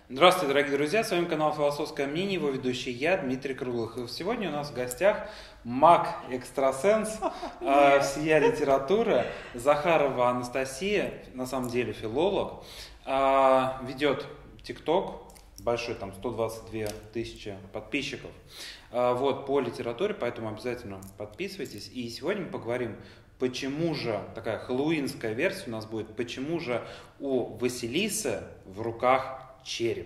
Здравствуйте, дорогие друзья, с вами канал «Философское мнение», его ведущий я, Дмитрий Круглых. И сегодня у нас в гостях маг-экстрасенс, всея литература, Захарова Анастасия, на самом деле филолог, ведет ТикТок, большой, там 122 тысячи подписчиков, по литературе, поэтому обязательно подписывайтесь. И сегодня мы поговорим, почему же, такая хэллоуинская версия у нас будет, почему же у Василисы в руках череп.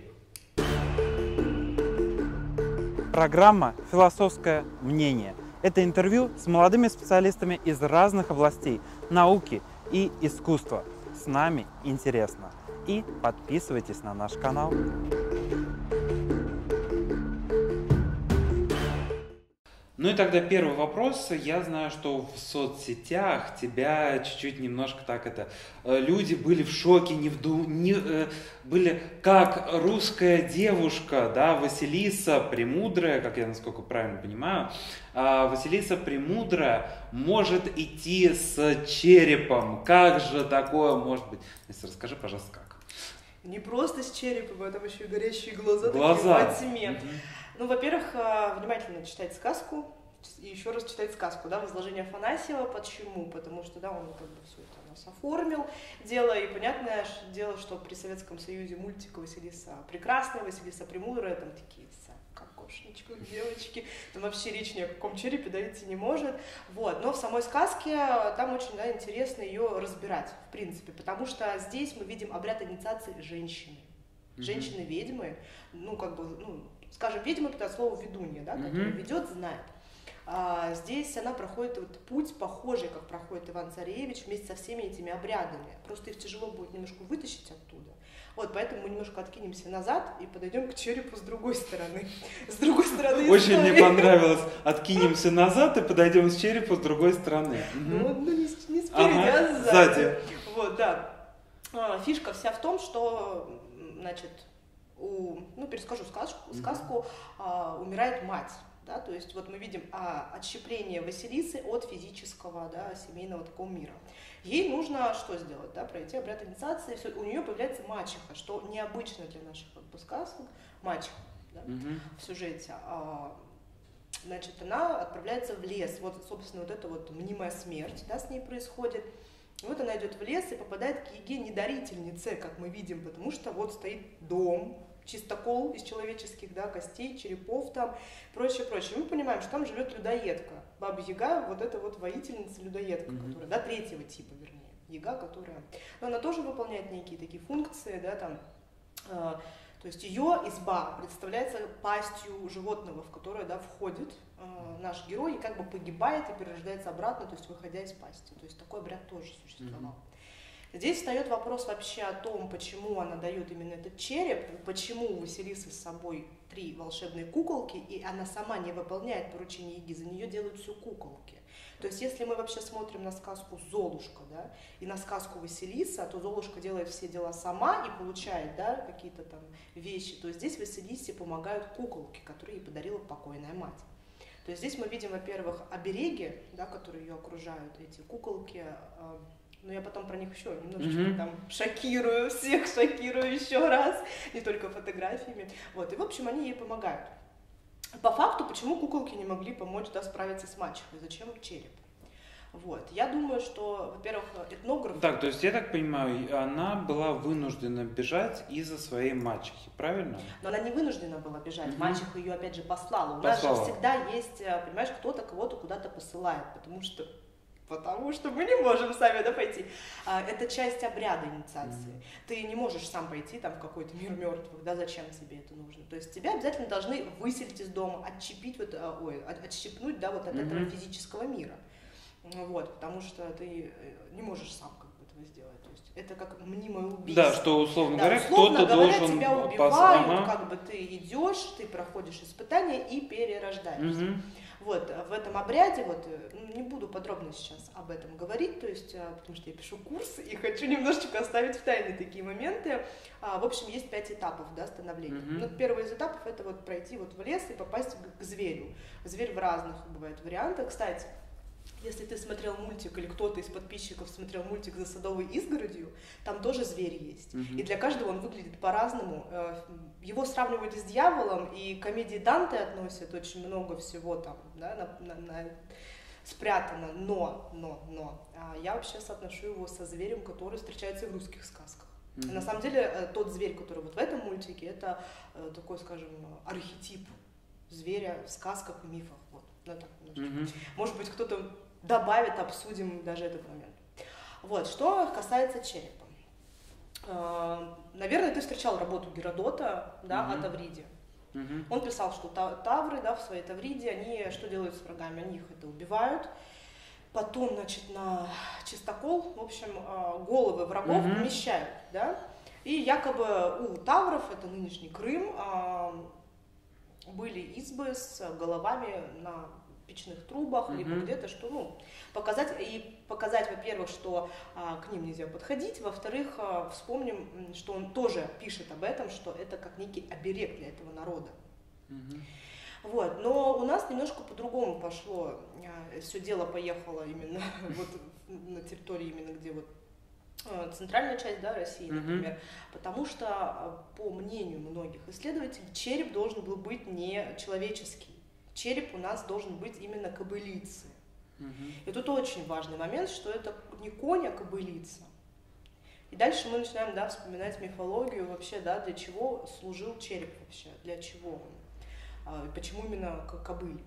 Программа «Философское мнение». Это интервью с молодыми специалистами из разных областей науки и искусства. С нами интересно. И подписывайтесь на наш канал. Ну и тогда первый вопрос. Я знаю, что в соцсетях тебя чуть-чуть немножко люди были в шоке, были как русская девушка, да, Василиса Премудрая, как я насколько правильно понимаю, Василиса Премудрая может идти с черепом. Как же такое может быть? Настя, расскажи, пожалуйста, как. Не просто с черепом, а там еще и горящие глаза. Глаза. Такие во тьме. Ну, во-первых, внимательно читать сказку, и еще раз читать сказку, да, возложение Афанасьева. Почему? Потому что, да, он как бы все это у нас оформил дело, и понятное дело, что при Советском Союзе мультик Василиса Прекрасная, Василиса Премудрая, там такие вся кокошничка, девочки, там вообще речь ни о каком черепе, да, идти не может, вот, но в самой сказке там очень, да, интересно ее разбирать, в принципе, потому что здесь мы видим обряд инициации женщины, женщины-ведьмы, скажем, ведьма — это от слова ведунья, да, которая ведет, знает. Здесь она проходит путь похожий, как проходит Иван-Царевич, вместе со всеми этими обрядами. Просто их тяжело будет немножко вытащить оттуда. Вот, поэтому мы немножко откинемся назад и подойдем к черепу с другой стороны. С другой стороны Очень истории. мне понравилось. Откинемся назад и подойдем с черепу с другой стороны. Не спереди, а сзади. Вот, да. Фишка вся в том, что, значит, перескажу сказку, умирает мать. Да, то есть вот мы видим отщепление Василисы от физического, да, семейного такого мира. Ей нужно что сделать? Да, пройти обряд инициации, у нее появляется мачеха, что необычно для наших сказок, мачеха, да, в сюжете. Значит, она отправляется в лес, вот, собственно, вот эта вот мнимая смерть, да, с ней происходит. И вот она идет в лес и попадает к Еге-недарительнице, как мы видим, потому что вот стоит дом, чистокол из человеческих, да, костей, черепов там, прочее. Мы понимаем, что там живет людоедка. Баба-яга, вот эта вот воительница-людоедка, которая, да, третьего типа, вернее, яга, которая, но она тоже выполняет некие такие функции, да, там, то есть ее изба представляется пастью животного, в которое, да, входит наш герой и как бы погибает и перерождается обратно, то есть выходя из пасти. То есть такой обряд тоже существовал. Здесь встает вопрос вообще о том, почему она дает именно этот череп, почему у Василисы с собой 3 волшебные куколки, и она сама не выполняет поручение Яги, за нее делают все куколки. То есть если мы вообще смотрим на сказку «Золушка», да, и на сказку «Василиса», то Золушка делает все дела сама и получает, да, какие-то там вещи, то здесь Василисе помогают куколки, которые ей подарила покойная мать. То есть здесь мы видим, во-первых, обереги, да, которые ее окружают, эти куколки. Но я потом про них еще немножечко там шокирую еще раз, не только фотографиями. Вот, и в общем они ей помогают. По факту, почему куколки не могли помочь, да, справиться с мачехой? Зачем череп? Вот, я думаю, что, во-первых, этнограф... Так, то есть, я так понимаю, она была вынуждена бежать из-за своей мачехи, правильно? Но она не вынуждена была бежать, мачеха ее, опять же, послала. У нас же всегда есть, понимаешь, кто-то кого-то куда-то посылает, потому что мы не можем сами, да, пойти. Это часть обряда инициации. Ты не можешь сам пойти там в какой-то мир мертвых, да, зачем тебе это нужно? То есть тебя обязательно должны выселить из дома, отщипнуть, да, вот от этого физического мира. Вот, потому что ты не можешь сам как бы этого сделать. То есть это как мнимое убийство. Да, что, условно говоря, условно кто-то говоря, должен... тебя убивают, как бы ты идешь, ты проходишь испытания и перерождаешься. Вот, в этом обряде, вот, не буду подробно сейчас об этом говорить, то есть, потому что я пишу курс и хочу немножечко оставить в тайне такие моменты. В общем, есть 5 этапов, да, становления. Ну, первый из этапов — это вот пройти вот в лес и попасть к зверю. Зверь в разных бывает вариантах. Кстати, Если ты смотрел мультик, или кто-то из подписчиков смотрел мультик «За садовой изгородью», там тоже зверь есть. И для каждого он выглядит по-разному. Его сравнивают с дьяволом, и к комедии Данте относят очень много всего там, да, спрятано. Но я вообще соотношу его со зверем, который встречается в русских сказках. На самом деле, тот зверь, который вот в этом мультике, это такой, скажем, архетип зверя в сказках и мифах. Вот. Может быть, кто-то добавит, обсудим даже этот момент. Вот, что касается черепа. Наверное, ты встречал работу Геродота, да, о Тавриде. Он писал, что тавры, да, в своей Тавриде, они что делают с врагами? Они их это убивают, потом, значит, на чистокол, в общем, головы врагов помещают, да, и якобы у тавров, это нынешний Крым, были избы с головами на печных трубах, либо где-то, что, ну, показать, во-первых, что к ним нельзя подходить, во-вторых, вспомним, что он тоже пишет об этом, что это как некий оберег для этого народа. Вот, но у нас немножко по-другому пошло, все дело поехало именно вот на территории, именно где вот центральная часть, да, России, например, потому что, по мнению многих исследователей, череп должен был быть не человеческий. Череп у нас должен быть именно кобылицы. И тут очень важный момент, что это не конь, а кобылица. И дальше мы начинаем, да, вспоминать мифологию вообще, да, для чего служил череп вообще, для чего он, почему именно кобыль.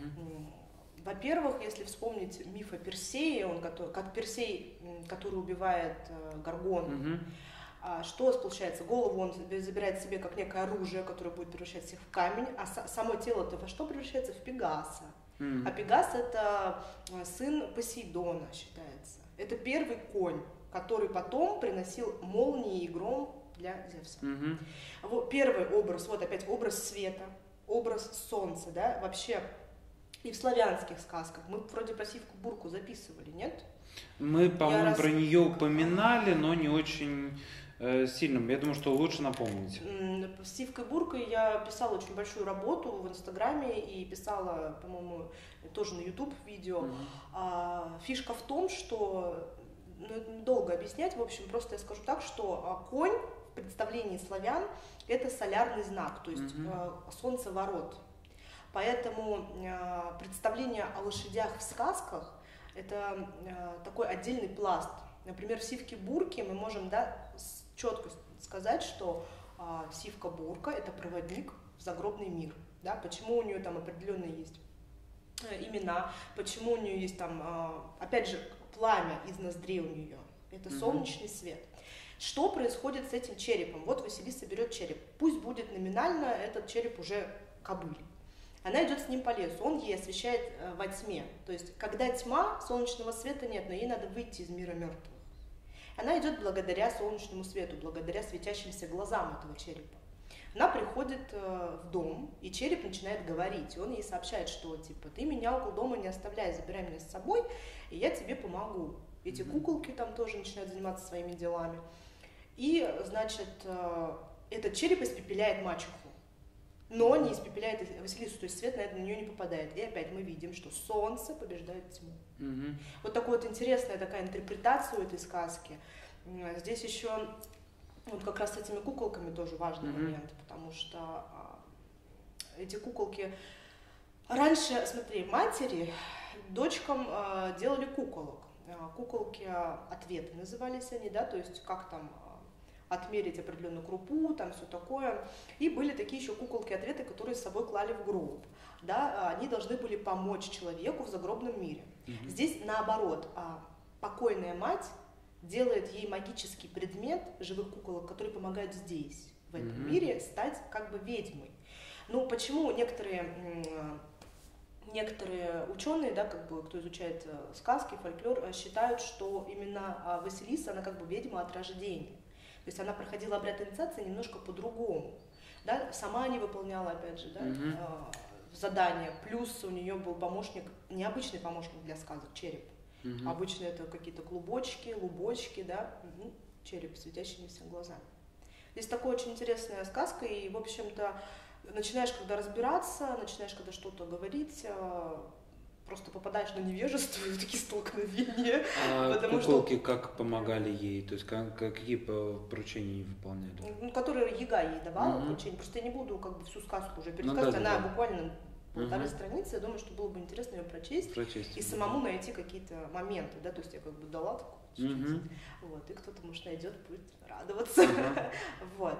Во-первых, если вспомнить миф о Персее, как Персей, который убивает Горгону, что получается? Голову он забирает себе как некое оружие, которое будет превращать всех в камень, а само тело-то во что превращается? В Пегаса. А Пегас — это сын Посейдона, считается. Это первый конь, который потом приносил молнии и гром для Зевса. Вот первый образ, вот опять образ света, образ солнца, да, вообще и в славянских сказках. Мы вроде про Сивку-Бурку записывали, нет? Мы, по-моему, про нее упоминали, но не очень сильно. Я думаю, что лучше напомнить. С Сивкой-Буркой я писала очень большую работу в Инстаграме и писала, по-моему, тоже на YouTube видео. Фишка в том, что, долго объяснять, в общем, просто я скажу так, что конь в представлении славян — это солярный знак, то есть солнцеворот. Поэтому представление о лошадях в сказках — это такой отдельный пласт. Например, в Сивке-Бурке мы можем, да, четко сказать, что Сивка-Бурка — это проводник в загробный мир. Да? Почему у нее там определенные есть имена, почему у нее есть там, опять же, пламя из ноздрей у нее. Это солнечный свет. Что происходит с этим черепом? Вот Василиса берет череп. Пусть будет номинально этот череп уже кобыли. Она идет с ним по лесу, он ей освещает во тьме. То есть, когда тьма, солнечного света нет, но ей надо выйти из мира мертвых. Она идет благодаря солнечному свету, благодаря светящимся глазам этого черепа. Она приходит в дом, и череп начинает говорить. И он ей сообщает, что типа ты меня около дома не оставляй, забирай меня с собой, и я тебе помогу. Эти куколки там тоже начинают заниматься своими делами. И, значит, этот череп испепеляет мачеху. Но не испепеляет Василису, то есть свет на нее не попадает. И опять мы видим, что солнце побеждает тьму. Вот такая вот интересная такая интерпретация у этой сказки. Здесь еще вот как раз с этими куколками тоже важный момент, потому что эти куколки... Раньше, смотри, матери дочкам делали куколок. Куколки-ответы назывались они, да, то есть как там... отмерить определенную крупу, там все такое. И были такие еще куколки-ответы, которые с собой клали в гроб. Да? Они должны были помочь человеку в загробном мире. Здесь наоборот, покойная мать делает ей магический предмет живых куколок, который помогает здесь, в этом мире, стать как бы ведьмой. Ну, почему некоторые ученые, да, как бы, кто изучает сказки, фольклор, считают, что именно Василиса, она как бы ведьма от рождения. То есть она проходила обряд инициации немножко по-другому. Да? Сама не выполняла, опять же, да, задания. Плюс у нее был помощник, необычный помощник для сказок, череп. Обычно это какие-то клубочки, лубочки, да, череп с светящимися глазами. Здесь такая очень интересная сказка, и, в общем-то, начинаешь когда разбираться, начинаешь когда что-то говорить, просто попадаешь на невежество и такие столкновения. А куколки как помогали ей? То есть какие поручения ей выполняли? Ну, которые Яга ей давала поручения. Просто я не буду как бы всю сказку уже пересказывать. Она буквально полторы страницы. Я думаю, что было бы интересно ее прочесть и самому найти какие-то моменты. Да? То есть я как бы дала такую вот, и кто-то, может, найдет, будет радоваться. Вот.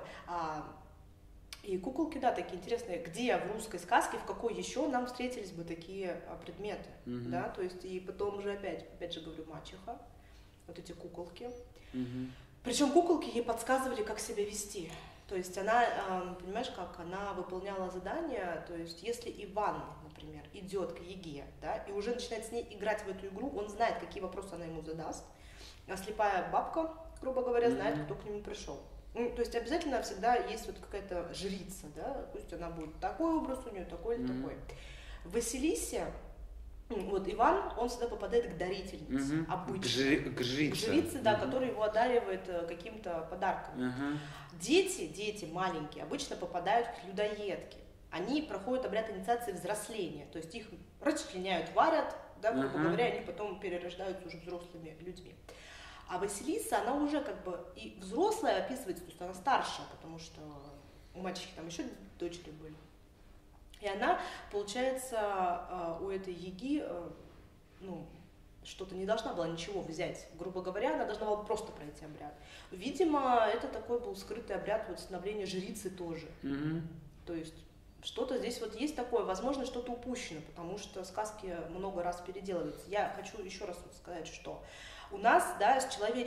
И куколки, да, такие интересные. Где в русской сказке, в какой еще нам встретились бы такие предметы, да, то есть и потом же опять же говорю, мачеха, вот эти куколки. Причем куколки ей подсказывали, как себя вести. То есть она, понимаешь, как она выполняла задания, то есть если Иван, например, идет к Яге, да, и уже начинает с ней играть в эту игру, он знает, какие вопросы она ему задаст, а слепая бабка, грубо говоря, знает, кто к нему пришел. Ну, то есть обязательно всегда есть вот какая-то жрица, да, пусть она будет такой образ у нее, такой или такой. В Василисе, вот Иван, он всегда попадает к дарительнице, обычно. К жрице, да, который его одаривает каким-то подарком. Дети маленькие обычно попадают к людоедке. Они проходят обряд инициации взросления, то есть их расчленяют, варят, да, грубо говоря, они потом перерождаются уже взрослыми людьми. А Василиса, она уже как бы и взрослая описывается, то есть она старшая, потому что у мачехи там еще дочери были. И она, получается, у этой Яги, ну, что-то не должна была ничего взять. Грубо говоря, она должна была просто пройти обряд. Видимо, это такой был скрытый обряд вот становления жрицы тоже. То есть что-то здесь вот есть такое, возможно, что-то упущено, потому что сказки много раз переделываются. Я хочу еще раз вот сказать, что у нас, да,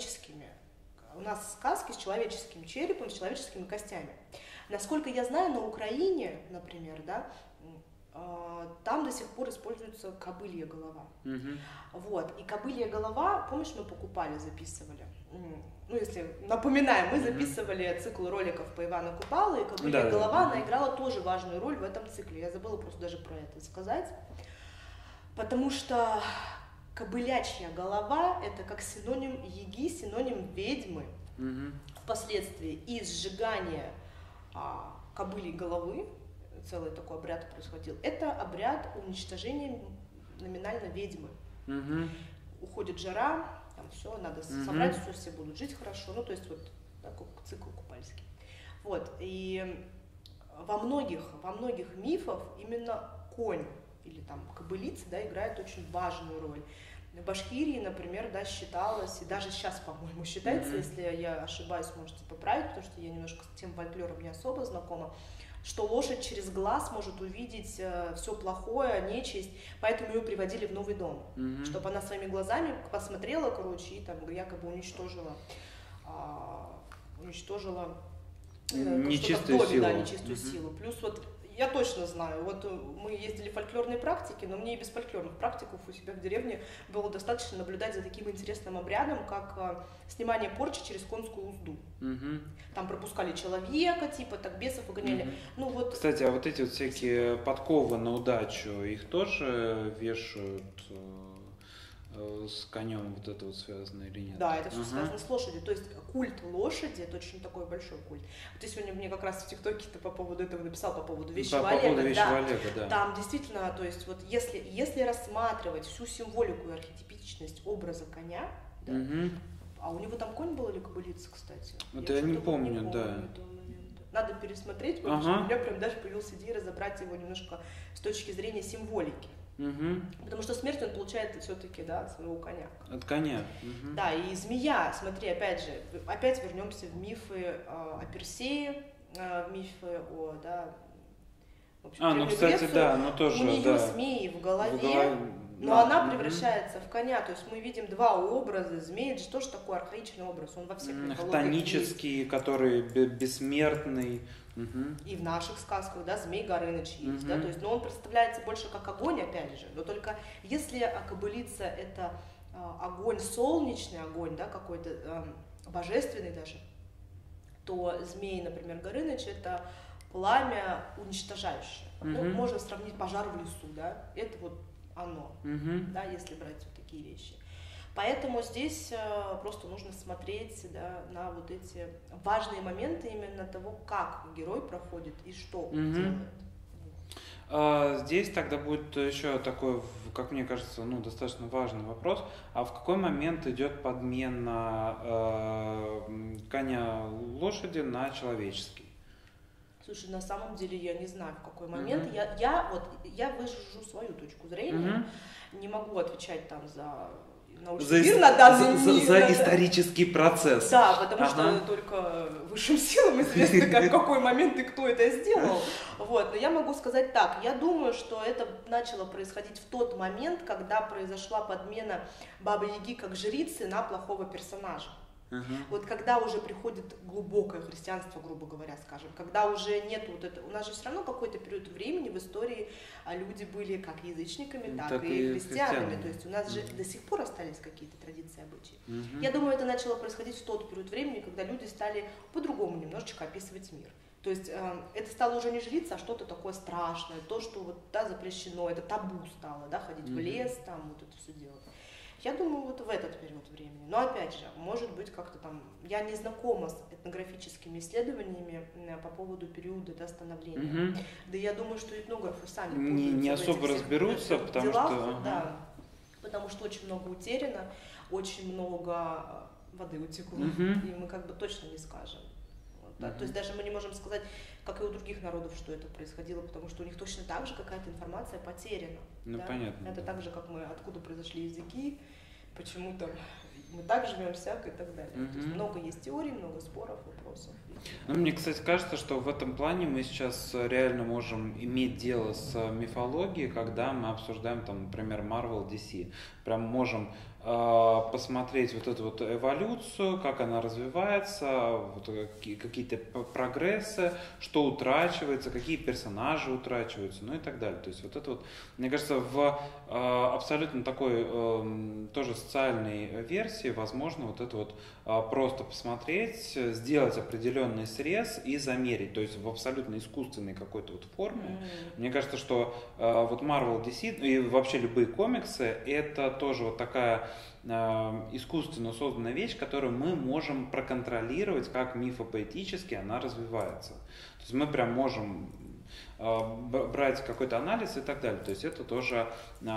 у нас сказки с человеческим черепом, с человеческими костями. Насколько я знаю, на Украине, например, да, там до сих пор используется кобылья голова. Вот. И кобылья голова, помнишь, мы покупали, записывали? Ну, если напоминаем, мы записывали цикл роликов по Ивану Купалу, и кобылья голова, она играла тоже важную роль в этом цикле. Я забыла просто даже про это сказать. Потому что кобылячья голова — это как синоним Яги, синоним ведьмы впоследствии. И сжигание кобыльей головы, целый такой обряд происходил, это обряд уничтожения номинально ведьмы. Уходит жара, там все, надо собрать, все будут жить хорошо, ну то есть вот такой цикл купальский. Вот, и во многих мифах именно конь или там кобылица, да, играет очень важную роль. В Башкирии, например, да, считалось, и даже сейчас, по-моему, считается, если я ошибаюсь, можете поправить, потому что я немножко с тем фольклором не особо знакома, что лошадь через глаз может увидеть все плохое, нечисть, поэтому ее приводили в новый дом, чтобы она своими глазами посмотрела, короче, и там якобы уничтожила нечистую силу. Да, нечистую силу. Плюс вот я точно знаю, вот мы ездили в фольклорные практики, но мне и без фольклорных практиков у себя в деревне было достаточно наблюдать за таким интересным обрядом, как снимание порчи через конскую узду. Там пропускали человека, типа, так бесов выгоняли. Ну, вот... Кстати, а вот эти вот всякие подковы на удачу, их тоже вешают с конем, вот это вот связано или нет? Да, это все связано с лошадью. То есть культ лошади — это очень такой большой культ. Вот ты сегодня мне как раз в ТикТоке по поводу этого написал, по поводу вещего Олега. По поводу вещего Олега, да. Там действительно, то есть вот если рассматривать всю символику и архетипичность образа коня, да, а у него там конь был или кобылица, кстати? Вот я не помню, да. Надо пересмотреть, потому что у меня прям даже появилась идея разобрать его немножко с точки зрения символики. Потому что смерть он получает все-таки, да, от своего коня. От коня. Да, и змея, смотри, опять вернемся в мифы о Персее, в мифы о, да, в общем, ну, кстати, Грецию. Да, но тоже, у нее да. змеи в голове, но она превращается в коня, то есть мы видим два образа. Змеи — это же тоже такой архаичный образ, он во всех мифологиях хтонический, который бессмертный. И в наших сказках, да, Змей Горыныч есть, да, то есть, но он представляется больше как огонь, опять же, но только если кобылица — это огонь, солнечный огонь, да, какой-то божественный даже, то Змей, например, Горыныч — это пламя уничтожающее. Ну, можно сравнить пожар в лесу, да, это вот оно, да, если брать вот такие вещи. Поэтому здесь просто нужно смотреть, да, на вот эти важные моменты именно того, как герой проходит и что он делает. Здесь тогда будет еще такой, как мне кажется, ну, достаточно важный вопрос. А в какой момент идет подмена коня лошади на человеческий? Слушай, на самом деле я не знаю, в какой момент. Я выжжу свою точку зрения. Не могу отвечать там за научный мир на данный момент. За исторический процесс. Да, потому что только высшим силам известно, в какой момент и кто это сделал. Вот. Но я могу сказать так, я думаю, что это начало происходить в тот момент, когда произошла подмена Бабы-Яги как жрицы на плохого персонажа. Вот когда уже приходит глубокое христианство, грубо говоря, скажем, когда уже нет вот этого, у нас же все равно какой-то период времени в истории люди были как язычниками, так и христианами, то есть у нас же до сих пор остались какие-то традиции, обычаи. Я думаю, это начало происходить в тот период времени, когда люди стали по-другому немножечко описывать мир. То есть это стало уже не жрица, а что-то такое страшное, то, что вот, да, запрещено, это табу стало, да, ходить в лес, там вот это все делать. Я думаю, вот в этот период времени. Но опять же, может быть, как-то там... Я не знакома с этнографическими исследованиями по поводу периода, да, становления. Да я думаю, что этнографы сами не особо разберутся, потому что... Да, потому что очень много утеряно, очень много воды утекло, и мы как бы точно не скажем. Да? То есть даже мы не можем сказать, как и у других народов, что это происходило, потому что у них точно так же какая-то информация потеряна. Ну, да? Понятно. Это так же, как мы, откуда произошли языки, почему там мы так живем, всяк и так далее. То есть много есть теорий, много споров, вопросов. Ну, мне, кстати, кажется, что в этом плане мы сейчас реально можем иметь дело с мифологией, когда мы обсуждаем, там, например, Marvel, DC. Прям можем посмотреть вот эту вот эволюцию, как она развивается, вот какие-то прогрессы, что утрачивается, какие персонажи утрачиваются, ну и так далее. То есть вот это вот, мне кажется, в абсолютно такой тоже социальной версии возможно вот это вот просто посмотреть, сделать определенный срез и замерить, то есть в абсолютно искусственной какой-то вот форме. Мне кажется, что вот Marvel, DC и вообще любые комиксы это тоже вот такая искусственно созданная вещь, которую мы можем проконтролировать, как мифопоэтически она развивается. То есть мы прям можем брать какой-то анализ и так далее. То есть это тоже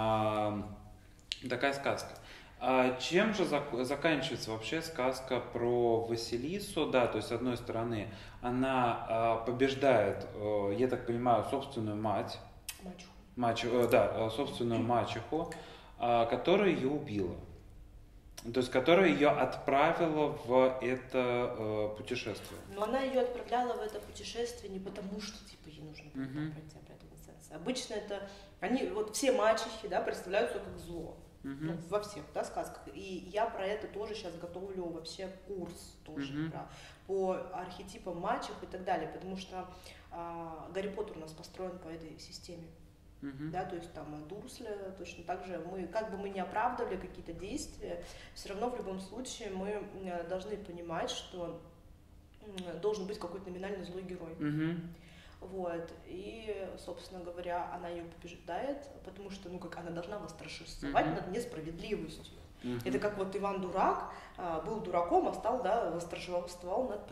такая сказка. Чем же заканчивается вообще сказка про Василису? Да, то есть с одной стороны она побеждает, я так понимаю, собственную мать, собственную мачеху, которая ее убила. То есть, которая ее отправила в это путешествие. Но она ее отправляла в это путешествие не потому, что типа ей нужно было пройти обряд инициации. Обычно это они вот все мачехи, да, представляются как зло. Ну, во всех, да, сказках. И я про это тоже сейчас готовлю вообще курс тоже по архетипам мачех и так далее, потому что Гарри Поттер у нас построен по этой системе. Да, то есть там Дурсля точно так же, мы, как бы мы не оправдывали какие-то действия, все равно в любом случае мы должны понимать, что должен быть какой-то номинальный злой герой. Вот, и, собственно говоря, она ее побеждает, потому что, ну, как она должна восторжествовать над несправедливостью. Это как вот Иван Дурак был дураком, а стал, да, восторжествовал над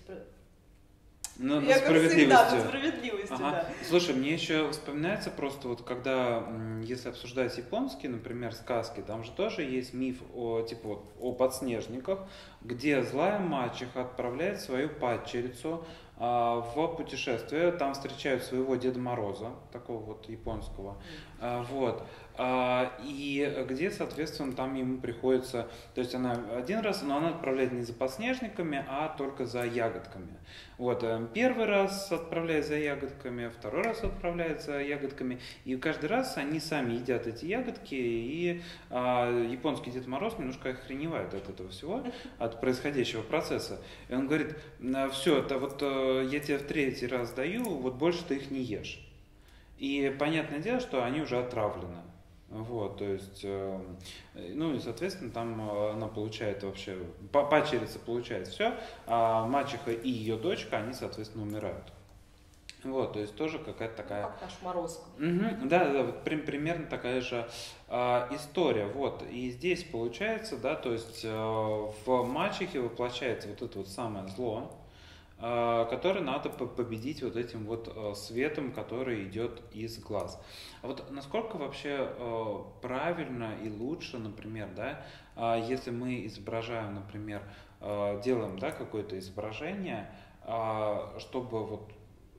справедливостью. Да. Слушай, мне еще вспоминается просто вот когда, если обсуждать японские, например, сказки, там же тоже есть миф о, типа, вот, о подснежниках, где злая мачеха отправляет свою падчерицу в путешествие, там встречают своего Деда Мороза, такого вот японского, вот, и где, соответственно, там ему приходится, то есть она один раз, но она отправляет не за подснежниками, а только за ягодками. Вот, первый раз отправляет за ягодками, второй раз отправляет за ягодками, и каждый раз они сами едят эти ягодки, и японский Дед Мороз немножко охреневает от этого всего, от происходящего процесса. И он говорит, все, это вот я тебе в третий раз даю, вот больше ты их не ешь. И понятное дело, что они уже отравлены. Вот, то есть, ну и, соответственно, там она получает вообще, падчерица получает все, а мачеха и ее дочка, они, соответственно, умирают. Вот, то есть тоже какая-то такая... Как наш Мороз. Да, вот примерно такая же история. Вот, и здесь получается, да, то есть в мачехе воплощается вот это вот самое зло, который надо победить вот этим вот светом, который идет из глаз. А вот насколько вообще правильно и лучше, например, да, если мы изображаем, например, делаем, да, какое-то изображение, чтобы вот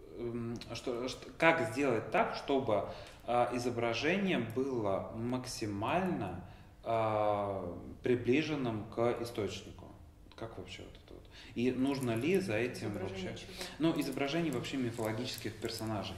как сделать так, чтобы изображение было максимально приближенным к источнику? Как вообще вот это вот? И нужно ли за этим вообще... чего? Ну, изображение вообще мифологических персонажей.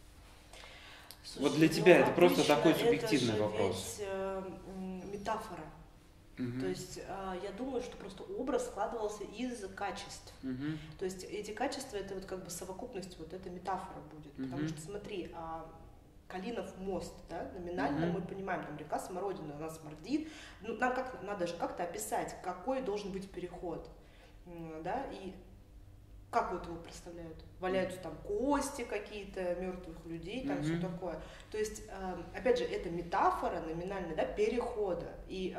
Слушай, Вот для тебя это просто обычно такой субъективный это же вопрос. Ведь, метафора. То есть я думаю, что просто образ складывался из качеств. То есть эти качества, это вот как бы совокупность, вот эта метафора будет. Потому что смотри, Калинов мост, да, номинально мы понимаем, там река Смородина, она смордит. Ну, нам надо же как-то описать, какой должен быть переход. Да, и как вот его представляют? Валяются там кости какие-то мертвых людей, там все такое. То есть, опять же, это метафора номинальная, да, перехода. И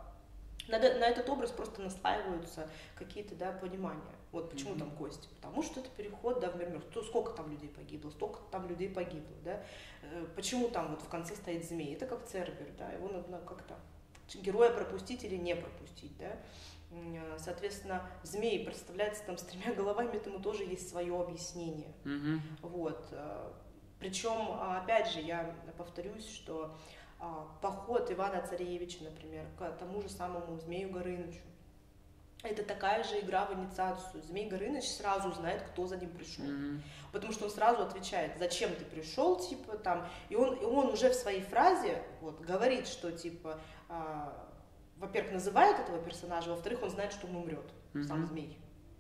на этот образ просто наслаиваются какие-то, да, понимания. Вот почему там кости? Потому что это переход, да, в мир мертвых. Сколько там людей погибло, столько там людей погибло, да. Почему там вот в конце стоит змей? Это как Цербер, да, его надо как-то героя пропустить или не пропустить, да. Соответственно, змей представляется там с 3 головами, этому тоже есть свое объяснение. Вот. Причем, опять же, я повторюсь, что поход Ивана Царевича, например, к тому же самому Змею Горынычу, это такая же игра в инициацию. Змей Горыныч сразу знает, кто за ним пришел. Потому что он сразу отвечает, зачем ты пришел, типа, там, и он уже в своей фразе вот, говорит, что, типа, во-первых, называет этого персонажа, во-вторых, он знает, что он умрет, сам змей.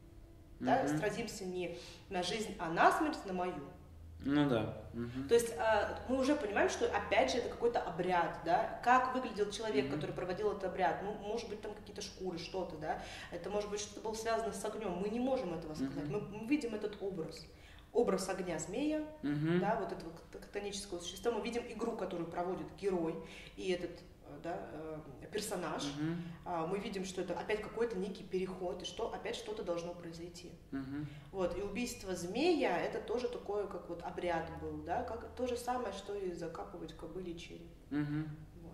Да? Сразимся не на жизнь, а на смерть, на мою. Ну да. То есть мы уже понимаем, что опять же это какой-то обряд, да, как выглядел человек, который проводил этот обряд, ну, может быть, там какие-то шкуры, что-то, да, это может быть что-то было связано с огнем, мы не можем этого сказать, мы видим этот образ огня змея, да, вот этого хтонического существа, мы видим игру, которую проводит герой и этот, да, персонаж, мы видим, что это опять какой-то некий переход, и что опять что-то должно произойти. Вот, и убийство змея, это тоже такое, как вот обряд был, да, как то же самое, что и закапывать кобыле череп. Вот.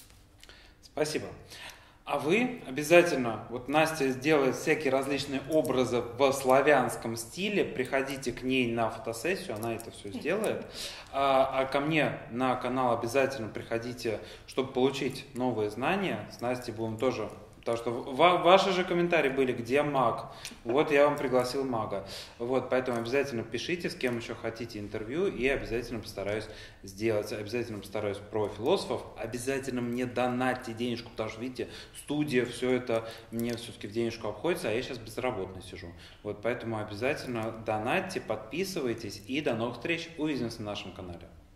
Спасибо. А вы обязательно, вот Настя сделает всякие различные образы в славянском стиле, приходите к ней на фотосессию, она это все сделает, а ко мне на канал обязательно приходите, чтобы получить новые знания, с Настей будем тоже, потому что ваши же комментарии были, где маг, вот я вам пригласил мага, вот, поэтому обязательно пишите, с кем еще хотите интервью, и обязательно постараюсь сделать, обязательно постараюсь про философов, обязательно мне донатьте денежку, потому что, видите, студия, все это мне все-таки в денежку обходится, а я сейчас безработный сижу, вот, поэтому обязательно донатьте, подписывайтесь, и до новых встреч, увидимся на нашем канале.